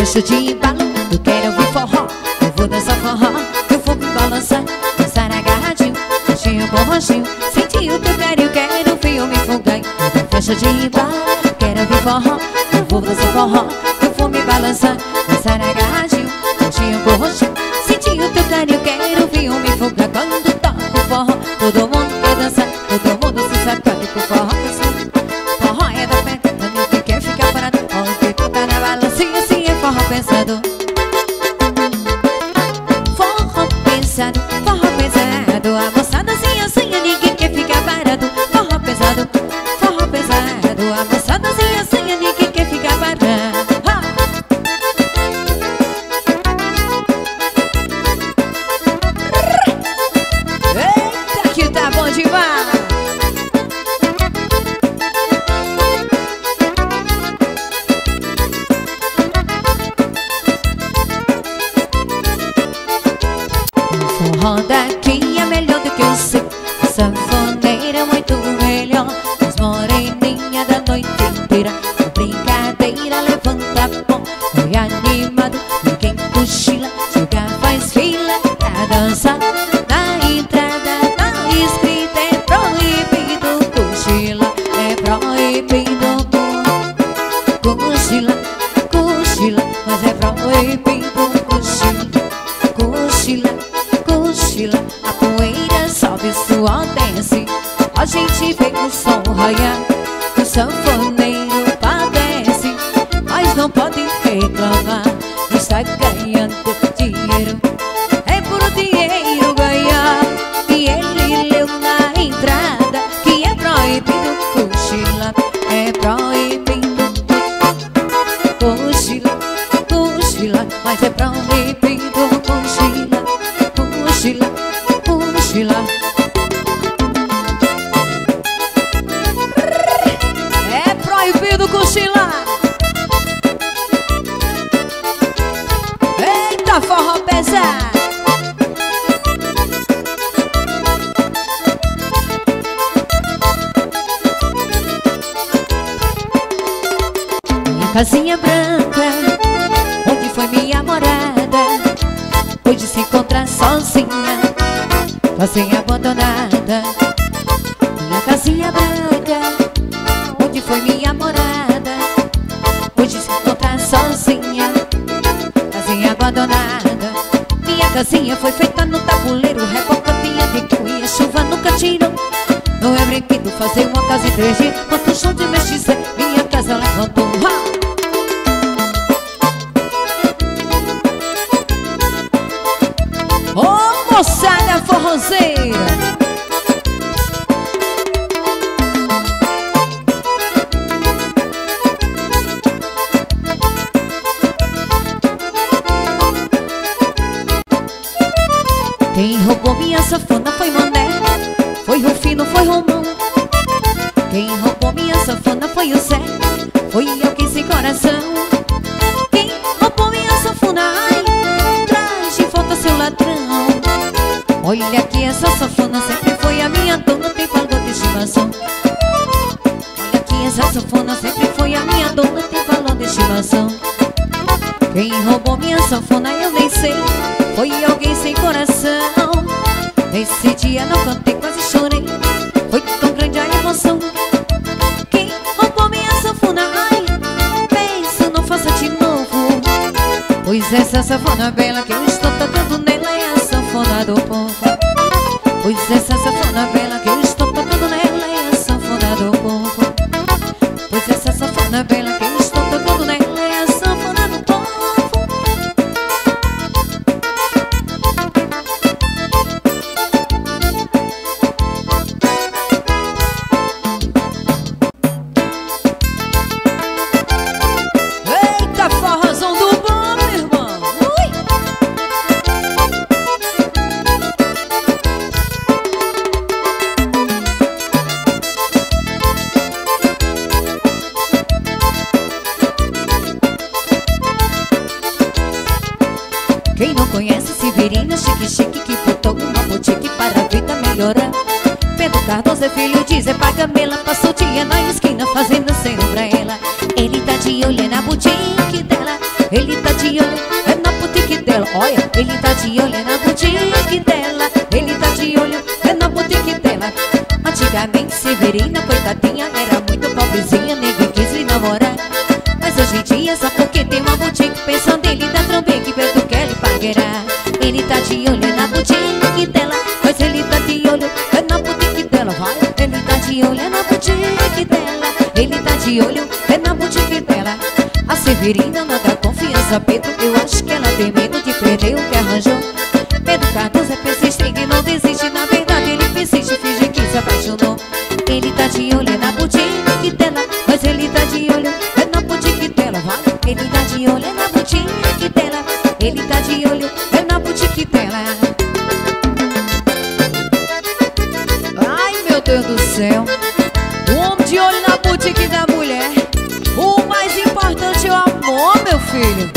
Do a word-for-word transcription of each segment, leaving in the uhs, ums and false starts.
festa de embalo, eu quero ouvir forró. Eu vou dançar forró, eu vou me balançar, dançar agarradinho, roxinho com roxinho. Sentir o teu carinho, quero ver eu me folgar. Na festa de embalo, quero ouvir forró. Eu vou dançar forró, eu vou me balançar, dançar agarradinho, roxinho com roxinho. Sentir o teu carinho, quero ver eu me folgar. Quando toco forró, todo mundo quer dançar, todo mundo se sacode com forró. Forró é da festa, ninguém quer ficar parado. Onde tu tá na balança e assim é forró pesado. Forró pesado, forró pesado. A moçada assim assim, ninguém quer ficar parado. Forró pesado, forró pesado. A moçada assim assim, ninguém quer ficar parado. Ha! Eita, que tá bom demais! Forró daqui é melhor do que eu sei. Sanfoneira é muito melhor. As moreninhas da noite inteira. A brincadeira levanta a pão. É animado, ninguém cochila. Chega, faz fila pra dançar. Na entrada, na escrita é proibido cochila. É proibido cochila, cochila. Mas é proibido cochila, cochila, cochila. A poeira sobe, suor desce. A gente vê o som raiar. O sanfoneiro padece, mas não pode reclamar. Está ganhando dinheiro, é por dinheiro ganhar. E ele leu na entrada que é proibido cochila. É proibido cochila, cochila. Mas é proibido cochila, cochila, cochila. É proibido cochilar. Eita, forró pesado. Minha casinha branca, onde foi minha morada, hoje se encontra sozinha, assim abandonada. Minha casinha branca, onde foi minha morada, hoje se encontra sozinha, casinha abandonada. Minha casinha foi feita no tabuleiro, rebocadinha de cuia, chuva nunca tirou. Não é brinquedo fazer uma casa em três dias, quanto chão de mestiça, minha casa levantou. Ha! Ô moçada forrozeira, quem roubou minha sanfona foi Mané, foi Rufino, foi Romão. Quem roubou minha sanfona foi o Zé, foi alguém sem coração. Quem roubou minha sanfona, ai, traz de volta seu ladrão. Olha que essa sanfona sempre foi a minha dona, tem valor de estimação. Olha que essa sanfona sempre foi a minha dona, tem valor de estimação. Quem roubou minha sanfona eu nem sei, foi alguém sem coração. Nesse dia não cantei, quase chorei, foi tão grande a emoção. Quem roubou minha sanfona, ai, pensa, não faça de novo. Pois essa sanfona bela que eu estou tocando nela é a sanfona do povo. Pois essa sanfona bela que eu estou tocando nela é a sanfona do povo. Pois essa sanfona bela que eu estou tocando nela é a sanfona do povo. Eita, forrozão do bom, meu irmão. Ui! Quem não conhece Severina Chique Chique, que botou uma boutique para a vida melhorar. Pedro Cardoso é filho de Zé Pagamela, passou o dia na esquina fazendo cena pra ela. Ele tá de olho na boutique dela, ele tá de de olho na boutique dela. Ele tá de olho na boutique dela. Antigamente Severina, coitadinha, era muito pobrezinha, ninguém quis lhe namorar. Mas hoje em dia, só porque tem uma boutique, pensando ele dá trombeque, perto que ele pagueirá. Ele tá de olho na boutique dela, mas ele tá de olho na boutique dela, vai. Ele tá de olho na boutique dela, ele tá de olho na boutique dela. A Severina não dá confiança a Pedro, eu acho que ela tem medo de perder o que arranjou. Pedro Cardoso é persistente e não desiste, na verdade ele persiste, finge que se apaixonou. Ele tá de olho na boutique dela, mas ele tá de olho na boutique dela, vai. Ele tá de olho na boutique dela, ele tá de olho na boutique dela. Ai, meu Deus do céu, o homem de olho na boutique da mulher. O mais importante é o amor, meu filho.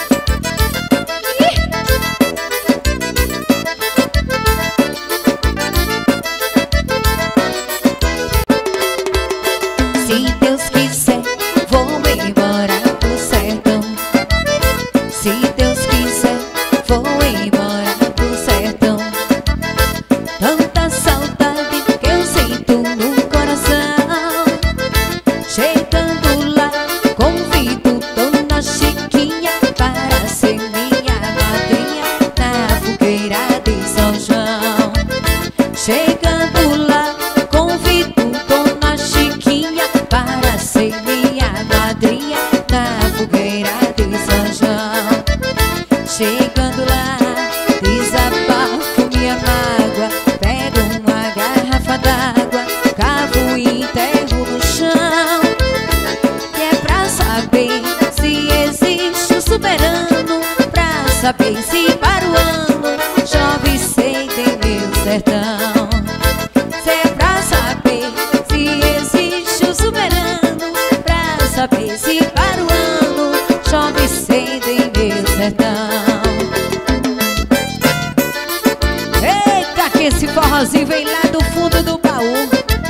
Se Deus quiser, vou embora pro sertão. Se Deus quiser, vou embora pro sertão. Tanta saudade que eu sinto no coração. Chegando lá, convido Dona Chiquinha para ser minha madrinha na fogueira de São João. Chegando lá, convido Dona Chiquinha para ser minha madrinha na fogueira de São João. Chegando lá, desabafo minha mágoa, pego uma garrafa d'água, cavo e enterro no chão. Que é pra saber se existe o soberano, pra saber se para o ano chove cedo em meu sertão. Se é pra saber se existe o soberano, pra saber se para o ano chove cedo em meu sertão. Eita, que esse forrozinho vem lá do fundo do baú.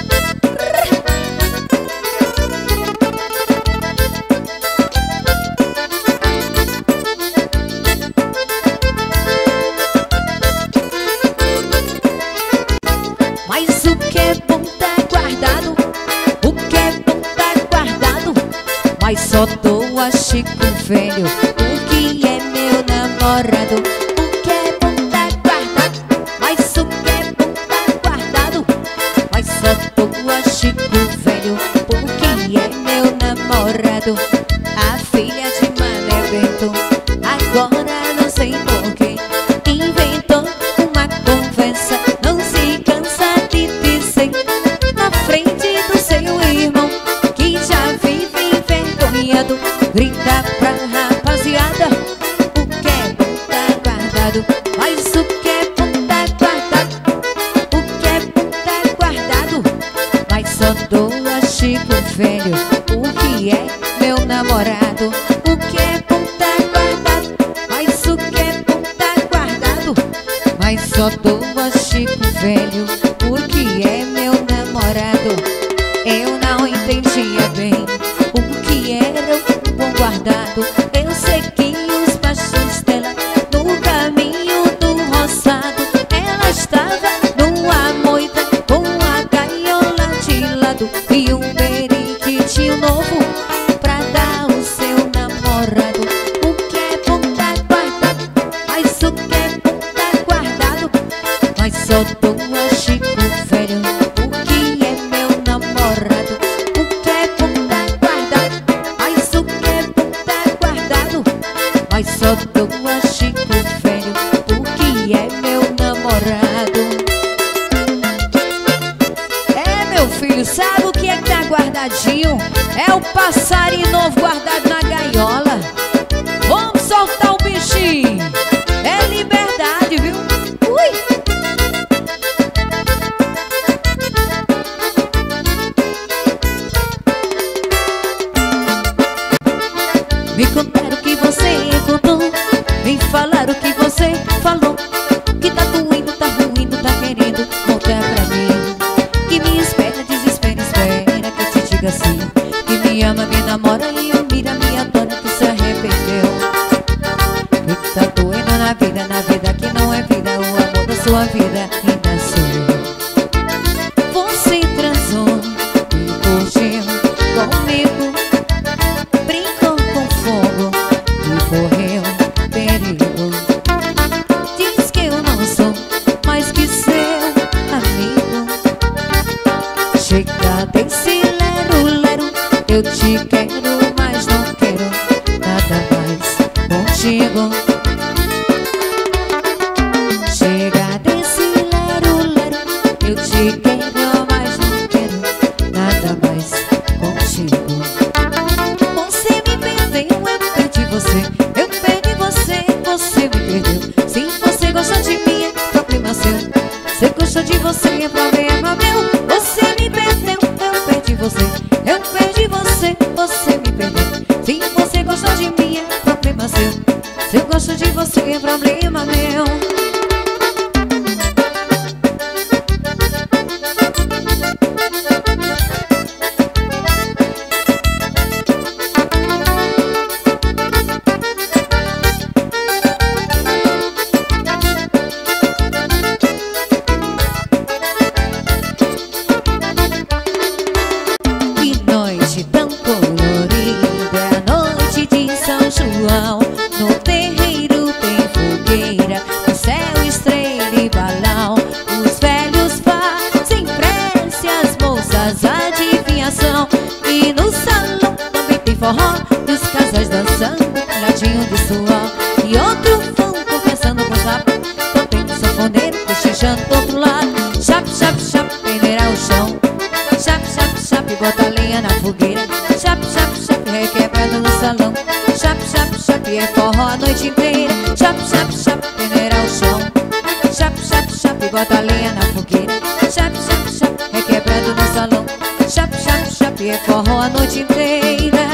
Mas o que é bom tá guardado, o que é bom tá guardado. Mas só dou a Chico Velho, o que é meu namorado. O que é bom tá guardado, mas o que é bom tá guardado. Mas só dou a Chico Velho, o que é meu namorado. A filha de Mané Bento, agora não sei porquê, inventou uma conversa, não se cansa de dizer na frente do seu irmão, que já vive envergonhado, grita pra rapaziada. O que é bom tá guardado, mas o que é bom tá guardado. O que é bom tá guardado, mas só dou a Chico Velho, o que é meu namorado. O que é bom tá guardado, mas o que é bom tá guardado. Mas só dou a Chico Velho, porque é meu namorado. Eu não entendia bem o que era o bom guardado. Eu segui os passos dela no caminho do roçado. Ela estava numa moita com a gaiola de lado e um periquitinho novo pra dar o seu namorado. O que é bom tá guardado, mas o que é bom tá guardado. Mas só dou a Chico Velho, o que é meu namorado. O que é bom tá guardado, mas o que é bom tá guardado. Mas só dou a Chico Velho, o que é meu namorado. É, meu filho, sabe o que é que tá guardadinho? É o passarinho novo guardado na gaiola. Vamos soltar o bichinho. É liberdade, viu? Ui! Me contaram que você contou, me falaram que você falou, que tá doendo, tá ruindo, tá querendo voltar pra mim. Que me espera, desespera, espera que te diga assim, que me ama, me namora e eu mira, me adora, que se arrependeu. Que tá doendo na vida, na vida que não sua vida ainda sou. Você transou e curtiu comigo, brincou com fogo e correu perigo. Diz que eu não sou mais que seu amigo. Chega desse lero-lero, eu te quero, mas não quero nada mais contigo. Chega desse lero-lero, eu te quero, mas não quero nada mais contigo. Você me perdeu, eu perdi você. Eu perdi você, você me perdeu. Se você gostou de mim, é problema seu. Se eu gostou de você, é problema meu. Você me perdeu, eu perdi você. Eu perdi você, você me perdeu. Se você gostou de mim, é problema seu. Se eu gosto de você, é problema meu. No terreiro tem fogueira, no céu estrela e balão. Os velhos fazem prece, as moças adivinhação. E no salão também tem forró, e os casais dançando, ladinho de suor. E outro vão conversando com sapo, também no sanfoneiro cochichando do outro lado. Chap, chap, chap, peneira o chão. Chap, chap, chap, bota lenha na fogueira. Chap, chap, chap, requebrando no salão. Chap, chap, chap, é forró a noite inteira. Chap, chap, chap, peneira o chão. Chap, chap, chap, bota lenha na fogueira. Chap, chap, chap, requebrando no salão. Chap, chap, chap, é forró a noite inteira.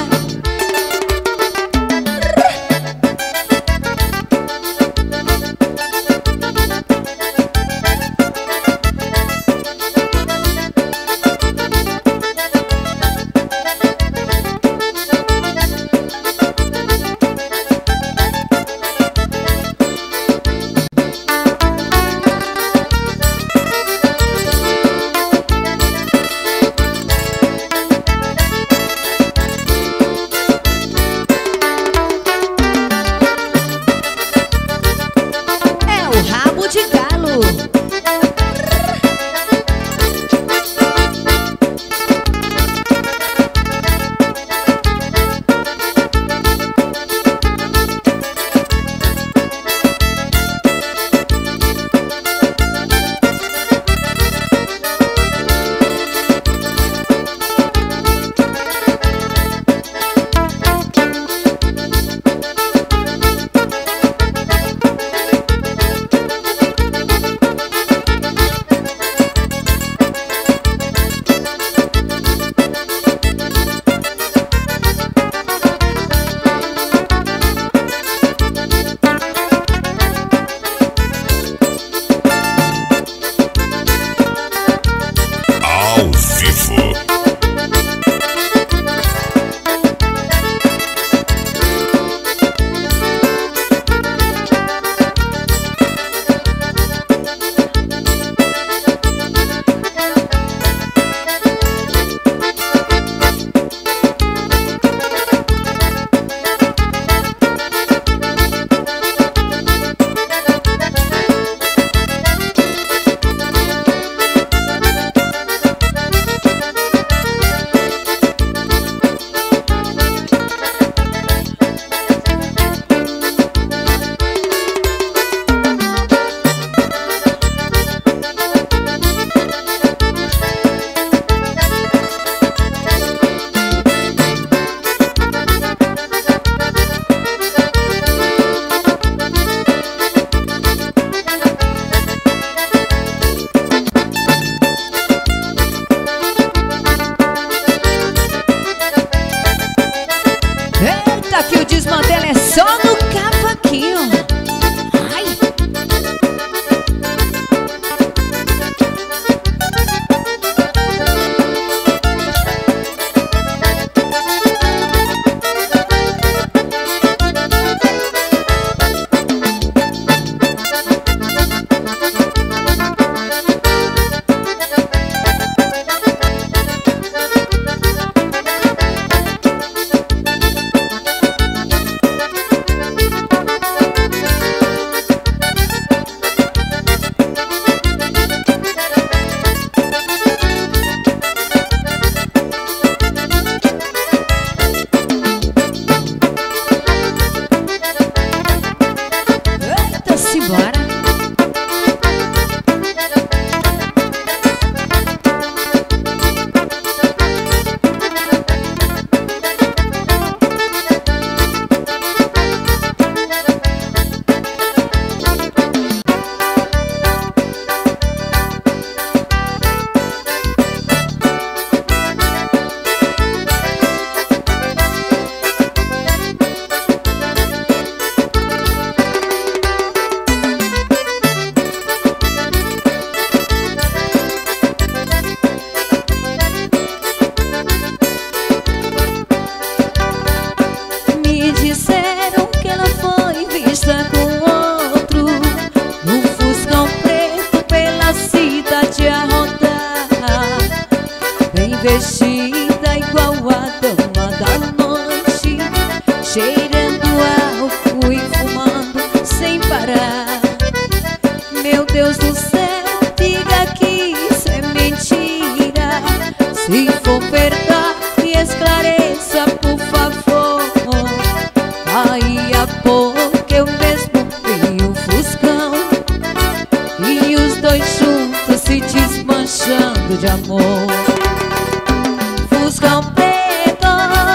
de amor. Fuscão preto,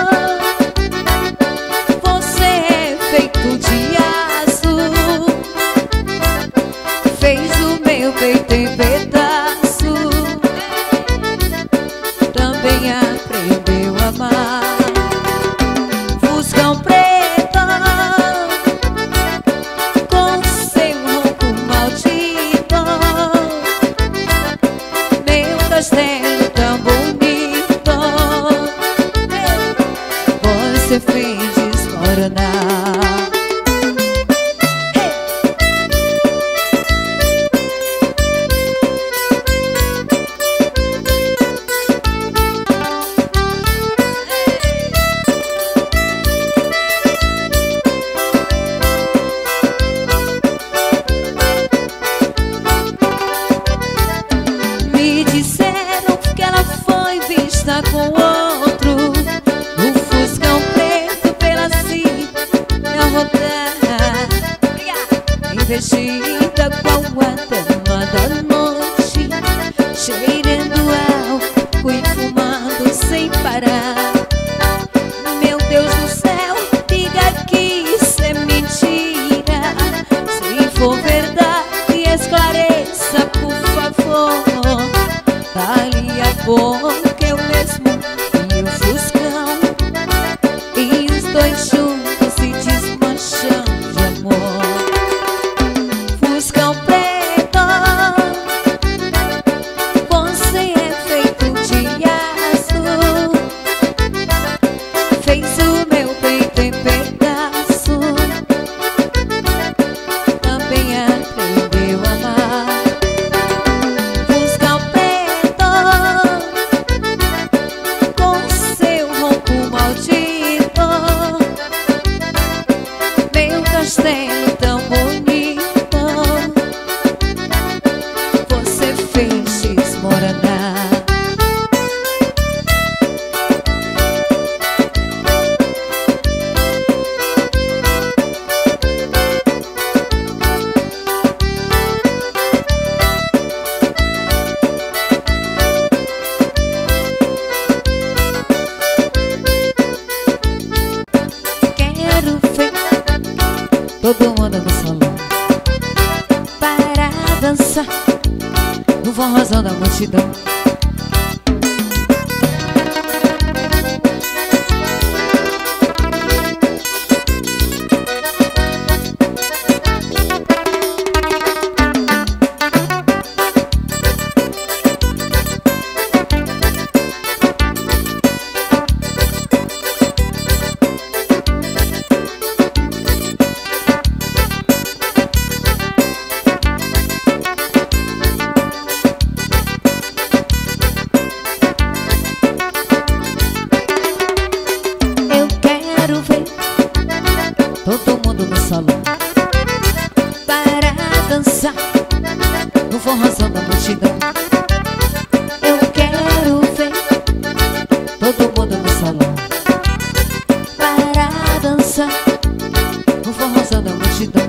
você é feito de aço, fez o meu peito em pedaço, também aprendeu a amar. Fuscão preto, com seu ronco maldito, meu castelo tão bonito, você fez desmoronar. Com outro, o Fuscão preto pela cidade rodar, investida qual a dama da noite, cheirando álcool e fumando sem parar. Meu Deus do céu, diga que isso é mentira. Se for verdade, esclareça, por favor. Dali a pouco eu mesmo e o Fuscão, e os dois juntos se desmanchando de amor. Fuscão preto, você é feito de aço, fez o meu peito em pedaço, também aprendeu a amar. Fuscão preto, com seu ronco maldito, meu castelo tão bonito, você fez desmoronar. Quero ver todo mundo no salão para dançar no forrozão da multidão. Todo mundo no salão para dançar no forrozão da multidão. Eu quero ver todo mundo no salão para dançar no forrozão da multidão.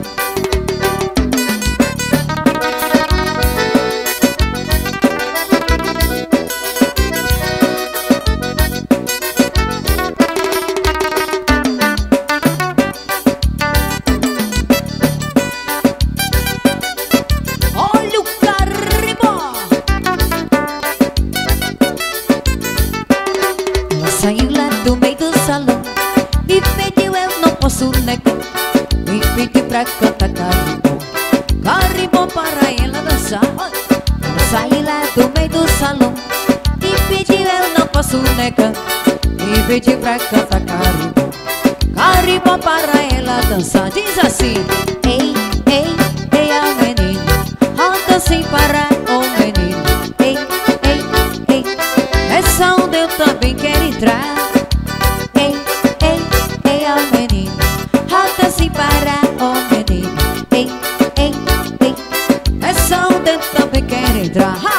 Saiu lá do meio do salão, me pediu, eu não posso negar, me pediu pra cantar carimbó, carimbó para ela dançar. Ela saiu lá do meio do salão, me pediu, eu não posso negar, me pediu pra cantar carimbó, carimbó para ela dançar. Diz assim: ei, ei, ei, a menina, roda sem parar, oh menino, ei, ei, ei, essa onda eu também quero entrar. Ei, ei, ei, ó menino, roda sem parar, ó menino. Ei, ei, ei, essa onda eu também quero entrar. Ha!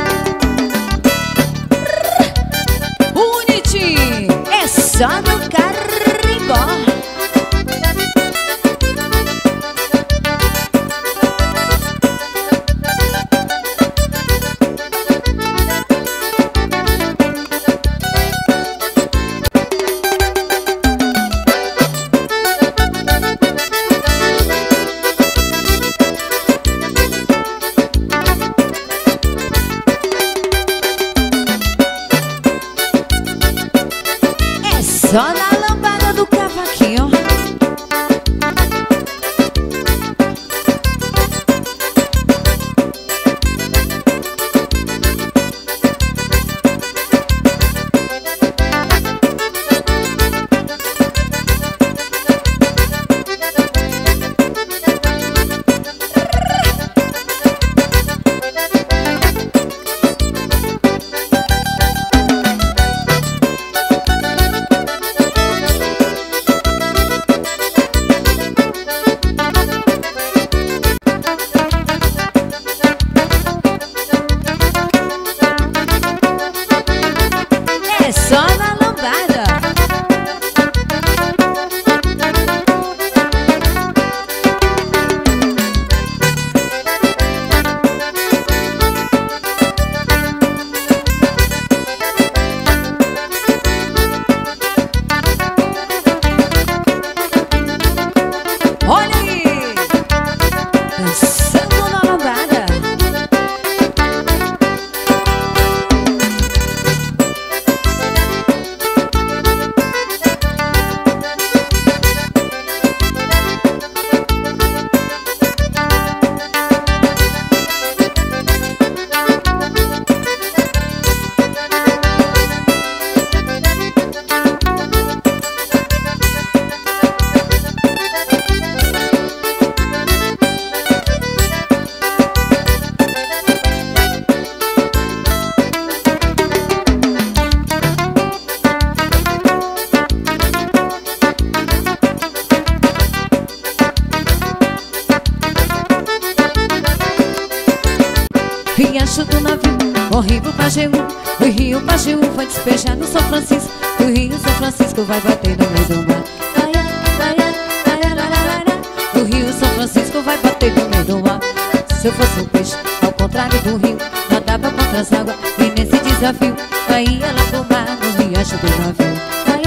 Bonitinho, é só no carimbó. corri pro Pajeú, do Rio Pajeú foi despejar no São Francisco, do Rio São Francisco vai bater no meio do mar. Do Rio São Francisco vai bater no meio do mar. Se eu fosse um peixe, ao contrário do rio, nadava contra as águas e nesse desafio aí ela pro mar no riacho do navio.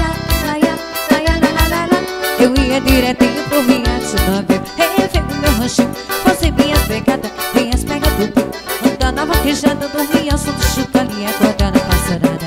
Eu ia direitinho pro riacho do navio, revendo meu ranchinho, fazia minhas pegadas, minhas pegas do pio, andando na vaquejada do riacho do chucalinha, acordar na passarada.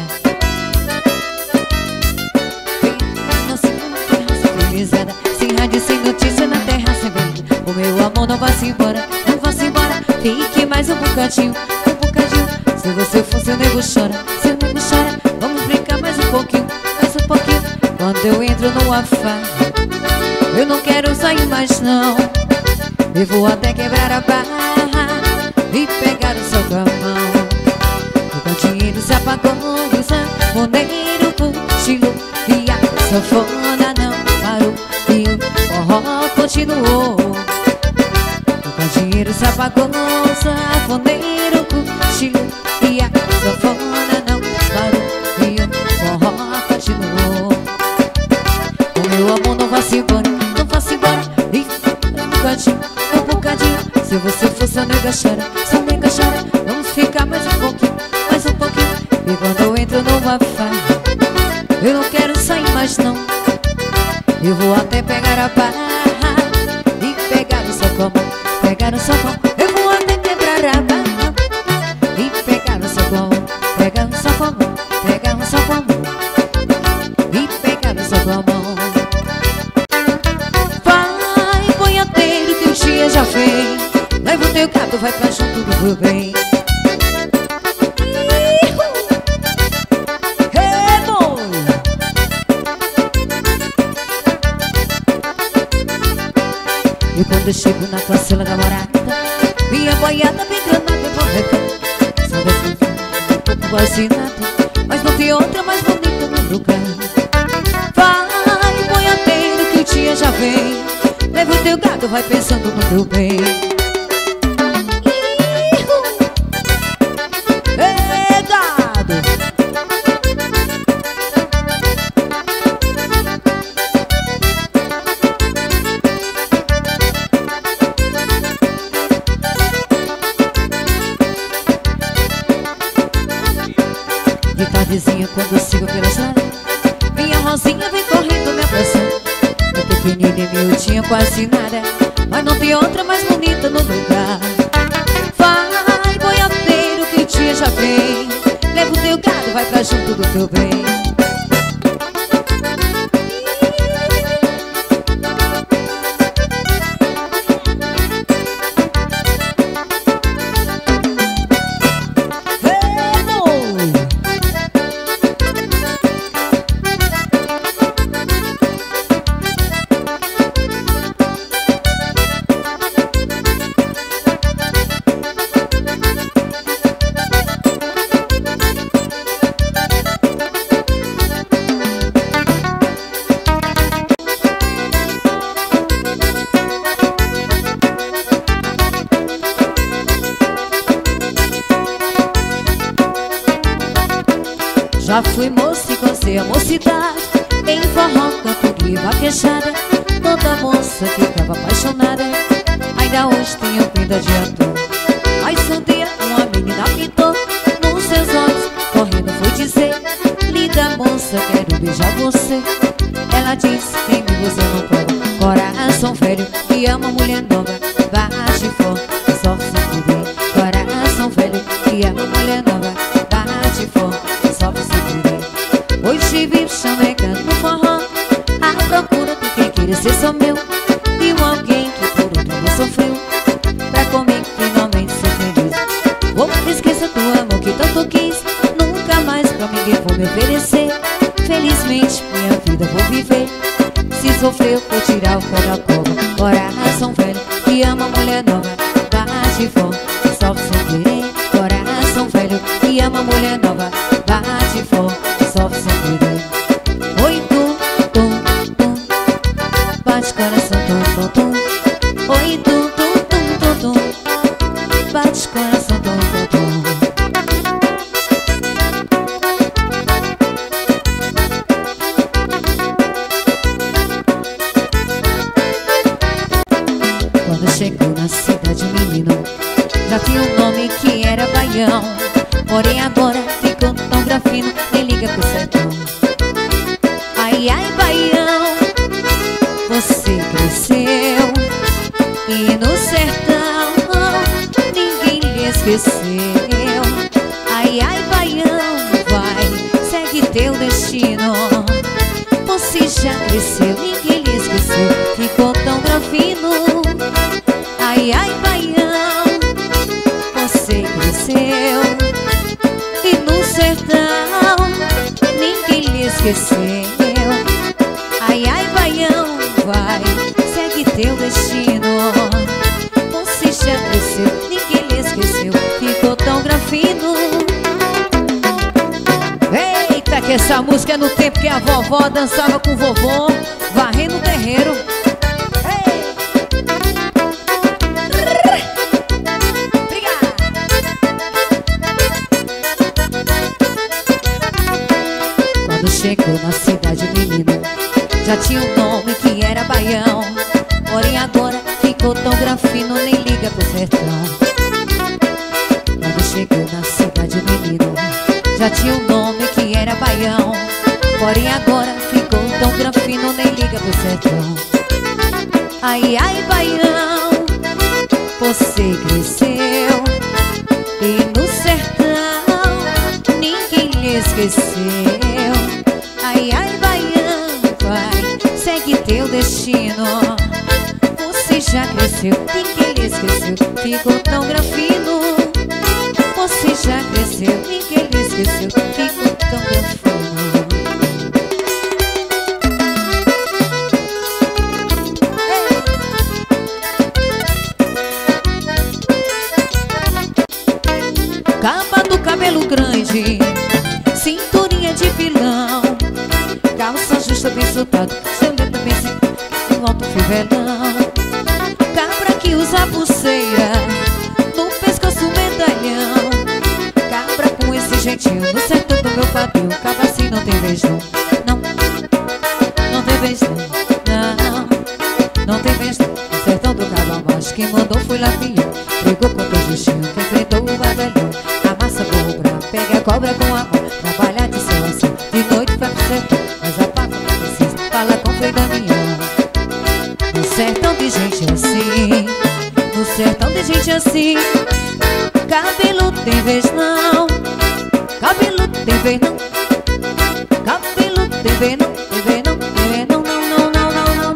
Civilizada, sem rádio, sem notícia, na terra sem vento. O meu amor não vai-se embora, não vai-se embora. Fique mais um bocadinho, um bocadinho. Se você for seu nego chora, seu nego chora. Vamos brincar mais um pouquinho, mais um pouquinho. Quando eu entro no afã, eu não quero sair mais não. Eu vou até quebrar a barra e pegar o sol com a mão. O cantinho se apagou, o sanfoneiro cochilou e a sanfona não parou e o forró continuou. O candeeiro se apagou, o sanfoneiro cochilou e a sanfona não parou e o forró continuou. O meu amor não vai-se embora, não vai-se embora. E um bocadinho, um bocadinho. Se você for sua nega chora, sua nega chora. Vamos ficar mais um pouquinho, mais um pouquinho. E quando eu entro numa farra, eu não quero sair mais não. Eu vou até pegar a barra e pegar o sol com a mão, pegar o sol com a mão. Eu vou até quebrar a barra e pegar o sol com a mão, pegar o sol com a mão, pegar o sol com a mão e pegar o sol com a mão. Vai, boiadeiro, que o dia já vem. Leva o teu gato, vai pra junto do meu bem. E quando eu chego na cancela da morada, minha boiada vem granada e borreca. Só desse um pouco quase nada, mas não tem outra mais bonita no lugar. Vai, boiadeiro, que o dia já vem. Leva o teu gado, vai pensando no teu bem. Ei, gado! De tardezinha quando eu sigo pela estrada, minha rosinha vem correndo me abraçando. É pequenina e miudinha, quase nada, mas não tem outra mais bonita no lugar. Vai, boiadeiro, que o dia já vem. Leva o teu gado, vai pra junto do teu bem. Já fui moça e gostei a mocidade, em forró, canto e vaquejada. Toda moça ficava apaixonada, ainda hoje tenho vida de ator. Mas um dia uma menina pintou nos seus olhos, correndo foi dizer: linda moça, quero beijar você. Ela disse: quem me você não prova. Coração velho que ama mulher nova, bate forte, só se bem. Coração velho que ama mulher nova, bate forte. Hoje vivo chamegando no forró, à procura de quem queira ser só meu, e um alguém que por outro não sofreu, pra comigo finalmente ser feliz. Vou esquecer do amor que tanto quis, nunca mais pra ninguém vou me oferecer. Felizmente minha vida vou viver, se sofrer vou tirar o pé da cova. Coração velho que ama mulher nova, bate forte, salve sem querer. Coração velho que ama mulher nova, bate forte, sofre sem querer. Oi, tum, tum, tum, bate coração, tum, tum, tum. Oi, tum, tum, tum, tum, tum, bate coração, tum, tum, tum. já tinha um nome que era Baião, porém agora ficou tão grafino, nem liga pro sertão. Ai, ai, Baião, você cresceu e no sertão ninguém lhe esqueceu. Ai, ai, Baião, vai, segue teu destino. Você já cresceu, ninguém lhe esqueceu, ficou tão grafino. Ai, ai, Baião, você cresceu e no sertão ninguém lhe esqueceu. Ai, ai, Baião, vai, segue teu destino. Você já cresceu, ninguém lhe esqueceu, ficou tão grafino. Eita, que essa música é no tempo que a vovó dançava com o vovô, varrendo o terreiro. Chegou na cidade o menino, já tinha um nome que era Baião, porém agora ficou tão grafino, nem liga pro sertão. Quando chegou na cidade o menino, já tinha um nome que era Baião, porém agora ficou tão grafino, nem liga pro sertão. Ai, ai, Baião, você cresceu e no sertão ninguém lhe esqueceu. Ai, ai, Baião, vai, segue teu destino. Você já cresceu, ninguém lhe esqueceu, ficou tão grafino. Você já cresceu, ninguém lhe esqueceu, ficou tão grafino. Capa do cabelo grande, cinturinha de pilão, calça justa bem soltado, seu letra bem sem alto fivelão. Cabra que usa pulseira, no pescoço medalhão. Cabra com esse jeitinho, no sertão do meu quadril. Cabra assim não tem vez não, não, não tem vez não, não, não tem vez não. No sertão do cabra macho, quem mandou foi Lampião. Brigou contra o justinho, que enfrentou o badalhão. Amassa burro bravo, pega a cobra com a mão. Trabalha de céu a céu, de noite vai pro sertão, mas a papo não precisa, fala com Frei Damião. No sertão de gente assim, no sertão de gente assim, cabelo tem vez não, cabelo tem vez não, cabelo tem vez não, tem vez não, tem vez não, não, não, não, não, não,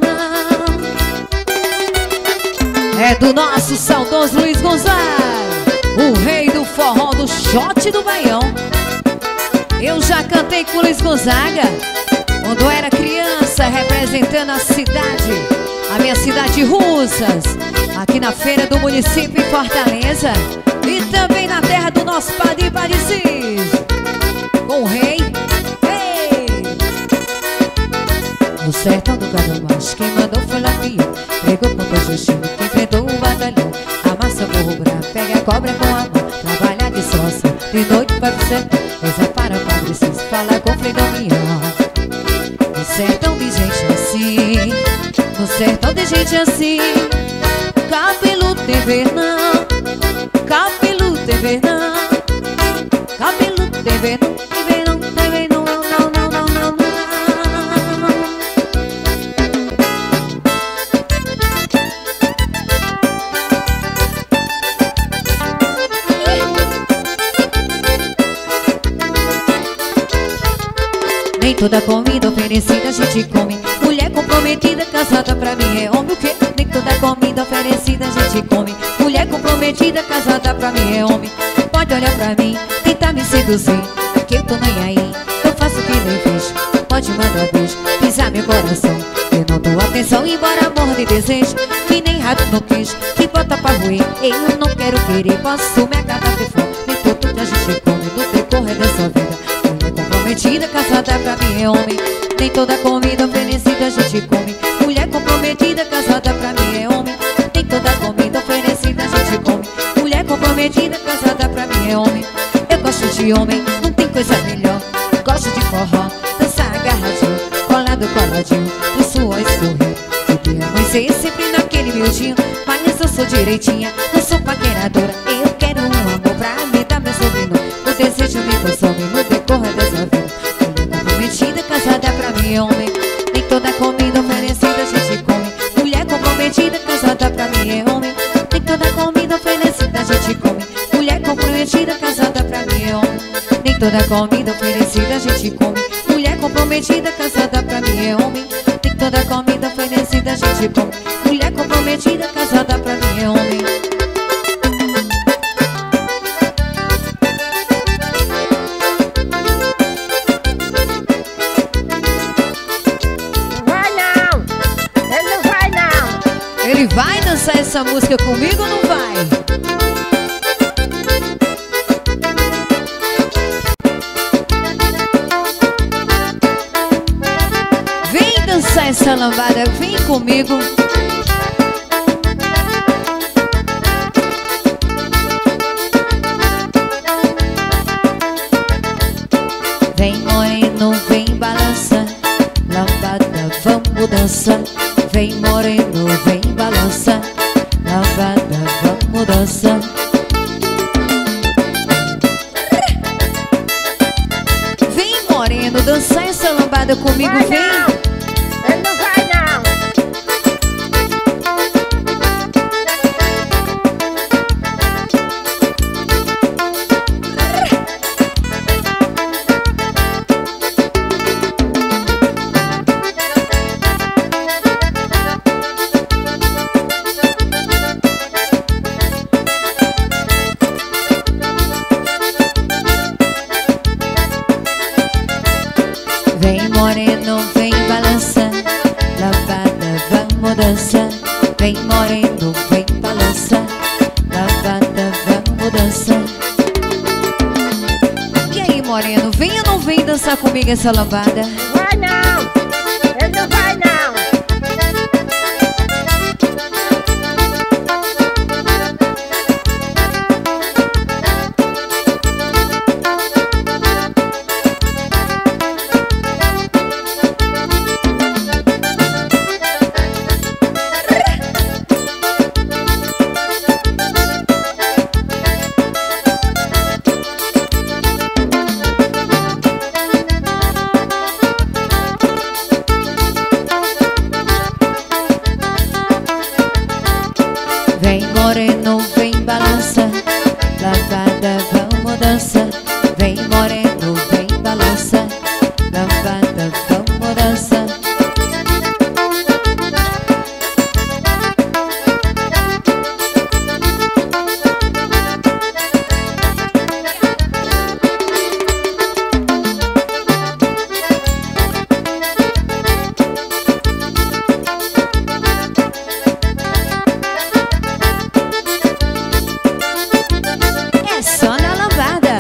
não. É do nosso saudoso Luiz Gonzaga, o rei do forró do shot do Baião. Eu já cantei com Luiz Gonzaga quando era criança, representando a cidade, a minha cidade Russas, aqui na feira do município em Fortaleza, e também na terra do nosso padre Parecis, com o rei. Ei! No sertão do Caramacho, quem mandou foi Lampião. Pegou com o justinho, quem enfrentou o batalhão. Amassa burro bravo, pega a cobra com a mão. Trabalha de sócia, de noite vai pro sertão, reza para Padre Cis, fala com Frei Damião. No sertão de gente assim, no sertão de gente assim, cabelo tem vez não, cabelo tem vez não, cabelo tem vez não, tem vez não, tem vez não, não, não, não, não, não, não. Nem toda comida oferecida a gente come. Mulher comprometida, casada pra mim é homem. O quê? Nem toda comida oferecida a gente come. Mulher comprometida, casada pra mim é homem. Pode olhar pra mim, tentar me seduzir, que eu tô nem aí, eu faço o que nem vejo. Pode mandar beijo, pisar meu coração, eu não dou atenção, embora morra de desejo. Que nem rato no queijo, que bota pra roer, eu não quero querer, posso me acabar de fome. Nem tudo que a gente come no decorrer dessa vida. Mulher comprometida, casada pra mim é homem. Nem toda comida oferecida a gente come. Mulher comprometida, casada pra mim é homem. Nem toda comida oferecida a gente come. Mulher comprometida, casada pra mim é homem. Eu gosto de homem, não tem coisa melhor. Gosto de forró, dançar agarradinho, colado, coladinho, o suor escorrer, beber a mãe você sempre naquele miudinho. Mas eu sou direitinha, não sou paqueradora. Eu quero um amor pra me dar meu sobrenome. O desejo me consome no decorrer dessa vida. Mulher comprometida, casada pra mim, homem. Nem toda comida oferecida a gente come. Mulher comprometida, casada pra mim, é homem. Nem toda comida oferecida a gente come. Mulher comprometida, casada pra mim, é homem. Nem toda comida oferecida a gente come. Mulher comprometida, casada pra mim, é homem. Nem toda comida oferecida a gente come. Mulher comprometida, casada pra mim, é homem. Ele vai dançar essa música comigo ou não vai? Vem dançar essa lambada, vem comigo. Vem moreno, vem balança, lambada, vamos dançar. Vem moreno, vem balança, lambada, vamos dançar. Vem moreno, dançar essa lambada comigo, vai vem. Não. Ele não vai não. Vem moreno, vem balança, lambada, vamos dançar. Vem moreno, vem balança, lambada, vamos dançar. E aí moreno, vem ou não vem dançar comigo essa lambada? Vai não. Ele não vai não. Vem moreno, vem balança, lambada, vamos dançar. Vem moreno, vem balança, lambada, vamos dançar. É só na lambada.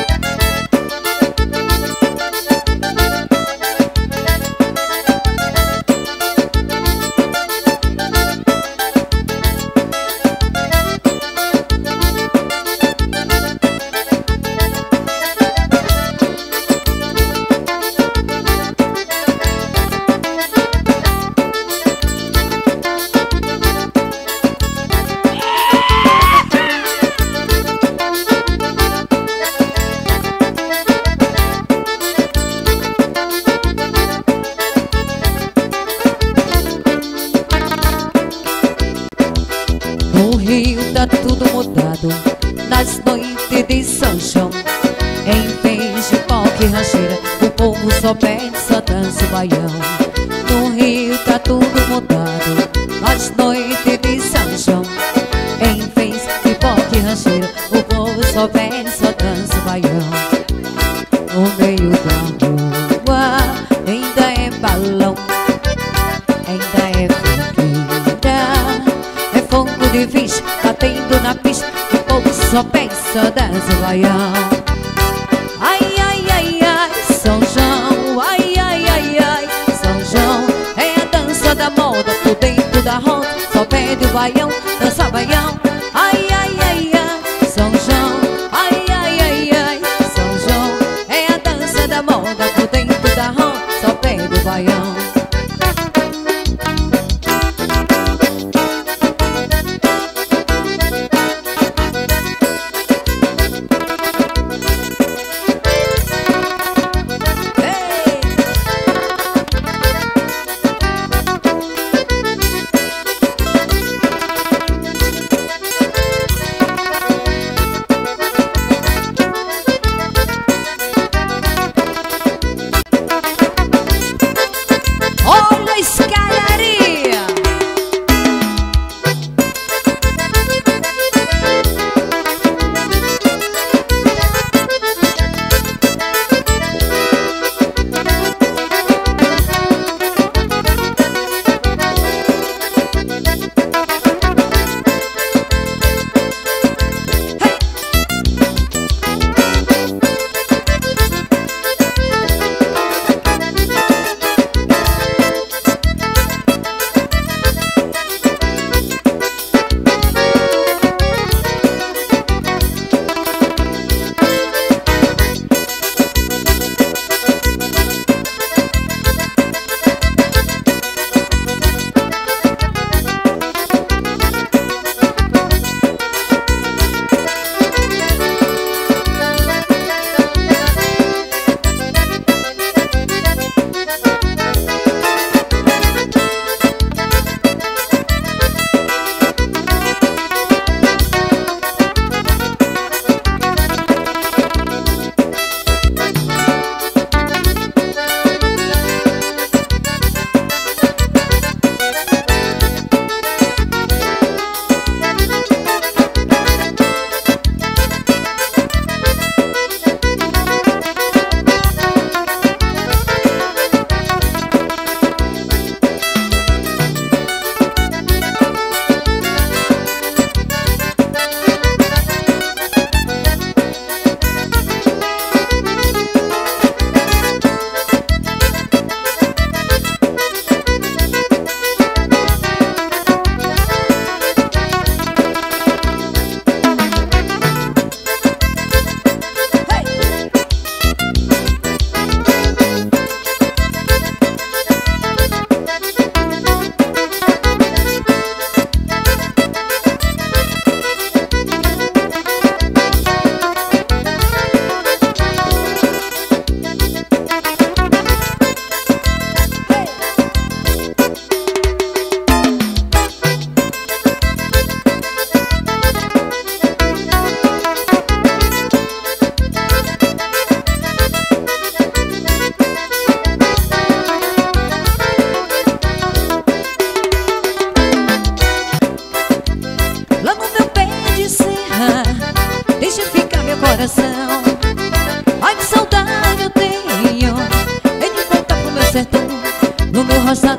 No Rio tá tudo mudado, nas noites de São João. Em vez de palco e rancheira, o povo só pede, só dança o baião. No Rio tá tudo mudado, nas noites de São João. Em vez de palco e rancheira, o povo só pede, só dança o baião. No meio da rua ainda é balão, ainda é fogueira, é fogo de bicho batendo na pista. O povo só pensa dança o baião. Ai, ai, ai, ai, São João. Ai, ai, ai, ai, São João. É a dança da moda, por dentro da roda só pede o baião, dança baião. Ai, ai, ai, ai, São João. Ai, ai, ai, ai, São João. É a dança da moda, por dentro da roda só pede o baião.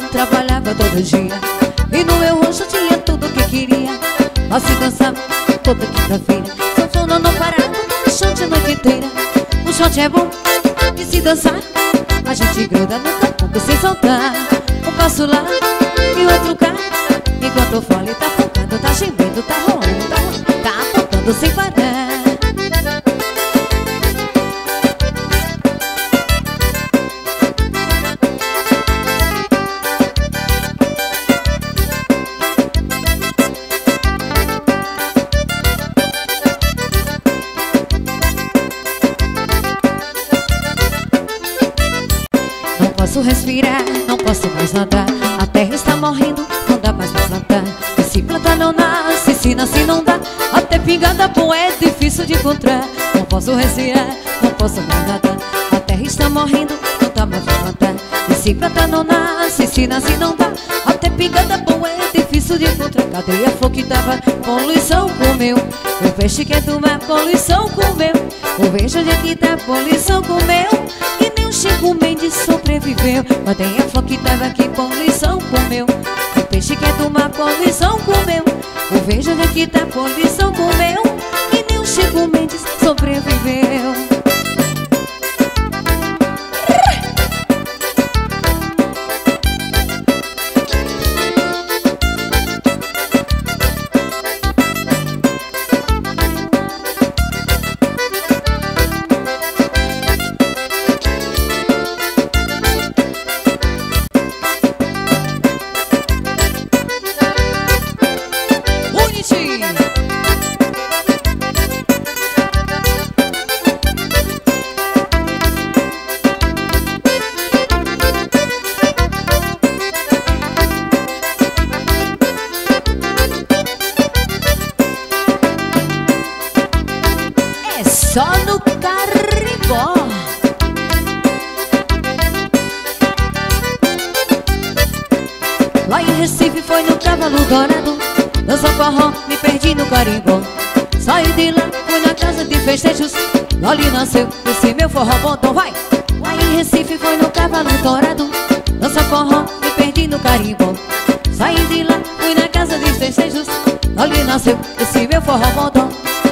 trabalhava todo dia e no meu rosto tinha tudo que queria. Nós se dançava toda quinta-feira, sanfona não parava, no shot a noite inteira. O shot é bom e se dançar, a gente gruda no campo sem soltar. Um passo lá e outro cá, enquanto o fole tá focando, tá gemendo, tá rolando, tá rolando, tá apontando sem parar. Não posso respirar, não posso mais nadar. A terra está morrendo, não dá mais pra plantar. E se plantar não nasce, se nasce não dá. Até pingada boa é difícil de encontrar. Não posso respirar, não posso mais nadar. A terra está morrendo, não dá mais pra plantar. E se plantar não nasce, se nasce não dá. Até pingada boa é difícil de encontrar. Cadê a flor que tava poluição comeu? O peixe que é do mar poluição comeu. O vejo onde é que tá poluição comeu. E nem o Chico Mendes sobreviveu. Mas tem a flor que tava aqui, poluição comeu. O peixe que é do mar, poluição comeu. O vejo onde é que tá, poluição comeu. E nem o Chico Mendes sobreviveu. Só no carimbó. Lá em Recife foi no Cavalo Dourado, dança forró, me perdi no carimbó. Saí de lá, fui na casa de festejos, ali nasceu esse meu forró bom, então vai. Lá em Recife foi no Cavalo Dourado, dança forró, me perdi no carimbó. Saí de lá, fui na casa de festejos, ali nasceu esse meu forró bom, então.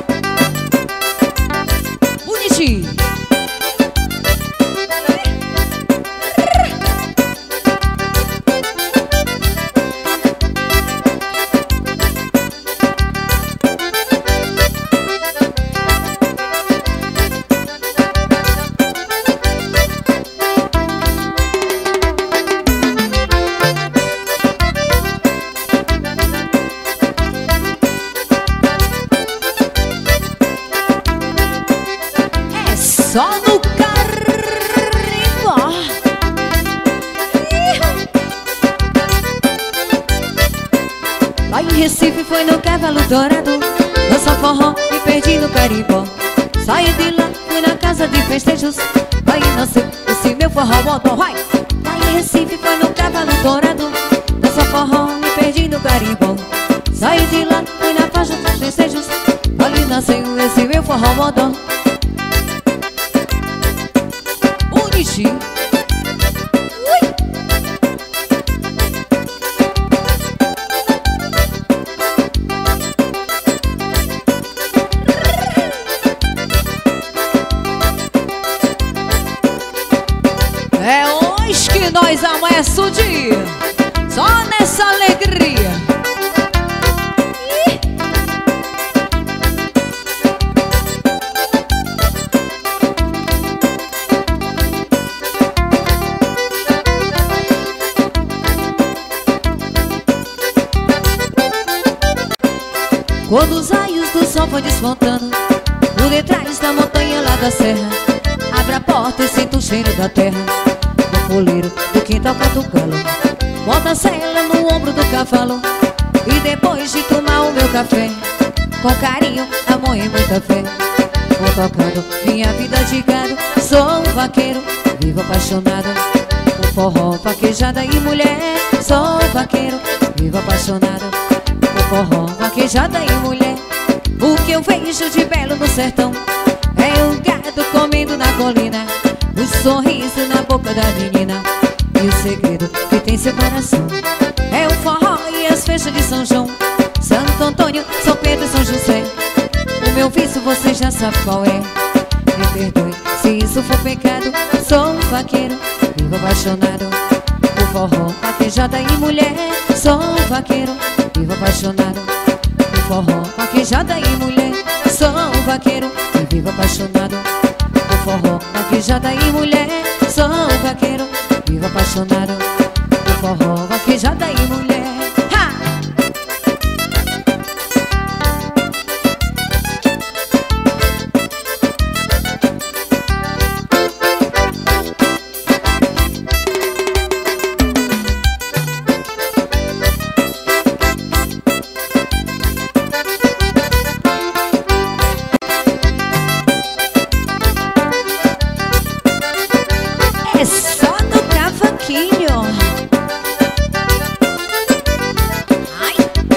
Só no carimbó. Lá em Recife foi no Cavalo Dourado, dança forró, me perdi no carimbó. Saí de lá, fui na casa de festejos, aí nasceu esse meu forró bom, vai. Lá em Recife foi no Cavalo Dourado, dança forró, me perdi no carimbó. Saí de lá, fui na casa de festejos, ali nasceu esse meu forró bom. Ui. É hoje que nós amanhece o dia, só nessa alegria. Quando os raios do sol vão despontando por detrás da montanha lá da serra, abre a porta e sinto o cheiro da terra, do foleiro do quintal catucalo. Bota a sela no ombro do cavalo e depois de tomar o meu café, com carinho, amor e muita fé, vou tocando minha vida de gado. Sou um vaqueiro, vivo apaixonado por forró, vaquejada e mulher. Sou vaqueiro, vivo apaixonado por forró, vaquejada e mulher. O que eu vejo de belo no sertão é o gado comendo na colina, o sorriso na boca da menina e o segredo que tem em seu coração. É o forró e as festas de São João, Santo Antônio, São Pedro e São José. O meu vício você já sabe qual é. Me perdoe se isso for pecado. Sou um vaqueiro, vivo apaixonado por forró, vaquejada e mulher. Sou um vaqueiro, vivo apaixonado por forró, vaquejada e mulher. Sou um vaqueiro e vivo apaixonado por forró, vaquejada e mulher. Sou um vaqueiro, vivo apaixonado por forró, vaquejada e mulher. Ha! É só no cavaquinho. Ai.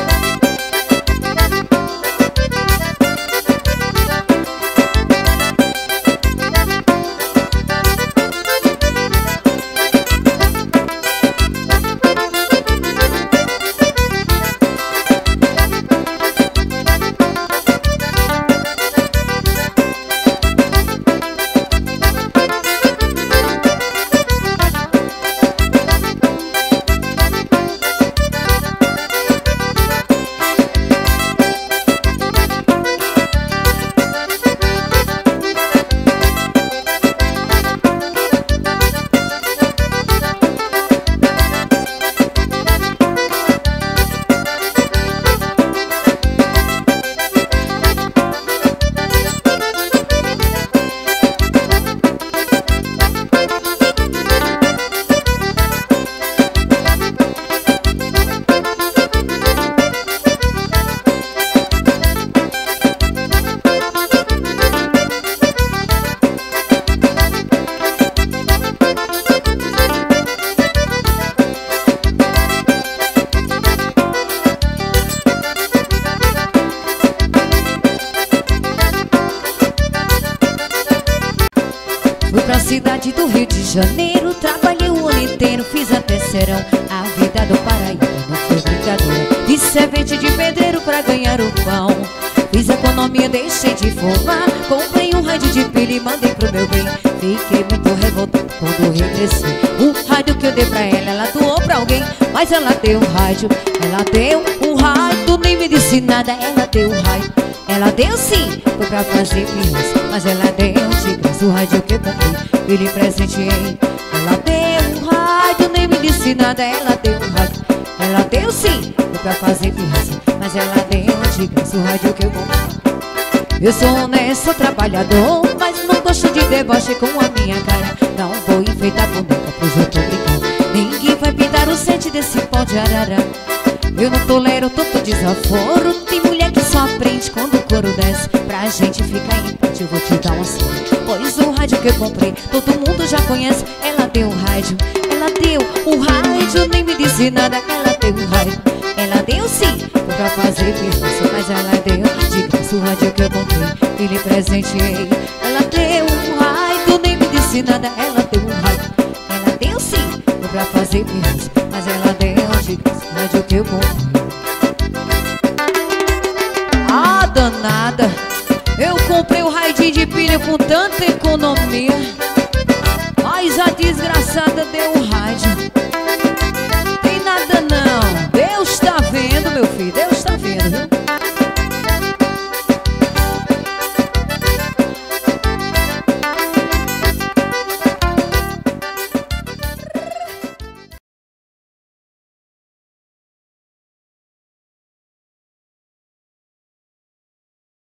Fui pra cidade do Rio de Janeiro, trabalhei o ano inteiro, fiz até serão. A vida do Paraíba não foi brincadeira, de servente de pedreiro pra ganhar o pão. Fiz economia, deixei de fumar, comprei um rádio de pilha e mandei pro meu bem. Fiquei muito revoltado quando regressei. O rádio que eu dei pra ela, ela doou pra alguém. Mas ela deu um rádio, ela deu um rádio, nem me disse nada, ela deu um rádio. Ela deu sim, foi pra fazer pirraça, mas ela deu de graça o rádio que eu comprei, eu lhe presenteei. Ela deu um rádio, nem me disse nada, ela deu um rádio. Ela deu sim, foi pra fazer pirraça, mas ela deu de graça o rádio que eu comprei. Eu sou honesto, sou trabalhador, mas não gosto de deboche com a minha cara. Não vou enfeitar boneca pros outros brincar, ninguém vai pintar o sete desse pó de arara. Eu não tolero tanto desaforo, tem mulher que só aprende quando o couro desce. Pra gente ficar em paz eu vou te dar uma surra, pois o rádio que eu comprei todo mundo já conhece. Ela deu um rádio, ela deu um rádio, nem me disse nada, ela deu um rádio. Ela deu sim, foi pra fazer pirraça, mas ela deu de graça o rádio que eu comprei, e lhe presenteei. Ela deu um rádio, nem me disse nada, ela deu um rádio. Ela deu sim, foi pra fazer pirraça, mas ela deu de graça o rádio que eu comprei. Ah, danada, eu comprei o rádio de pilha com tanta economia, mas a desgraçada deu o rádio. Tem nada não, Deus tá vendo.